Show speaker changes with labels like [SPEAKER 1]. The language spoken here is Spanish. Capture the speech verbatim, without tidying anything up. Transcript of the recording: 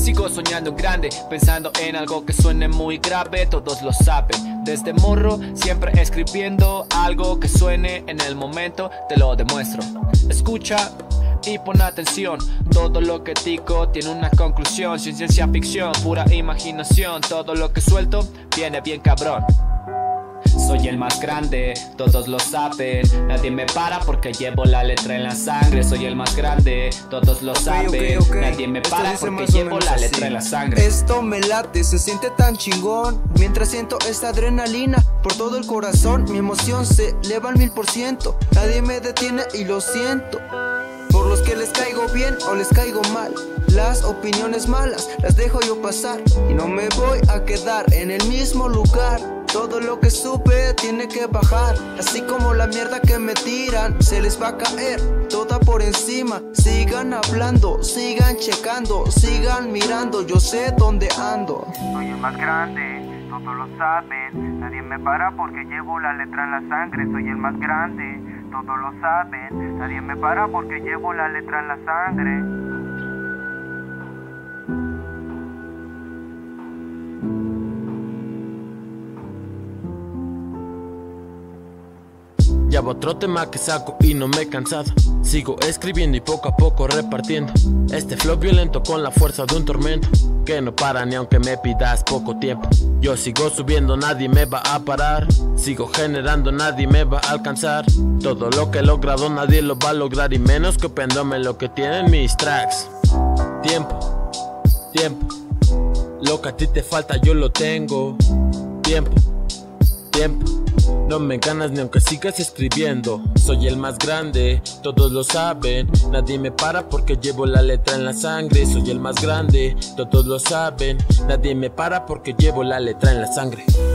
[SPEAKER 1] Sigo soñando en grande, pensando en algo que suene muy grave, todos lo saben. Desde morro, siempre escribiendo algo que suene en el momento, te lo demuestro. Escucha y pon atención, todo lo que digo tiene una conclusión. Sin ciencia ficción, pura imaginación, todo lo que suelto viene bien cabrón. Soy el más grande, todos lo saben. Nadie me para porque llevo la letra en la sangre. Soy el más grande, todos lo
[SPEAKER 2] okay,
[SPEAKER 1] saben.
[SPEAKER 2] okay, okay.
[SPEAKER 1] Nadie me para porque llevo la letra así en la sangre.
[SPEAKER 2] Esto me late, se siente tan chingón. Mientras siento esta adrenalina por todo el corazón, mi emoción se eleva al mil por ciento. Nadie me detiene y lo siento. Por los que les caigo bien o les caigo mal, las opiniones malas las dejo yo pasar. Y no me voy a quedar en el mismo lugar. Todo lo que supe tiene que bajar, así como la mierda que me tiran se les va a caer toda por encima. Sigan hablando, sigan checando, sigan mirando, yo sé dónde ando.
[SPEAKER 3] Soy el más grande, todos lo saben. Nadie me para porque llevo la letra en la sangre. Soy el más grande, todos lo saben. Nadie me para porque llevo la letra en la sangre.
[SPEAKER 4] Llevo otro tema que saco y no me he cansado. Sigo escribiendo y poco a poco repartiendo este flow violento con la fuerza de un tormento que no para ni aunque me pidas poco tiempo. Yo sigo subiendo, nadie me va a parar. Sigo generando, nadie me va a alcanzar. Todo lo que he logrado nadie lo va a lograr, y menos copiándome lo que tienen mis tracks. Tiempo, tiempo, lo que a ti te falta yo lo tengo. Tiempo, tiempo, no me ganas ni aunque sigas escribiendo. Soy el más grande, todos lo saben. Nadie me para porque llevo la letra en la sangre. Soy el más grande, todos lo saben. Nadie me para porque llevo la letra en la sangre.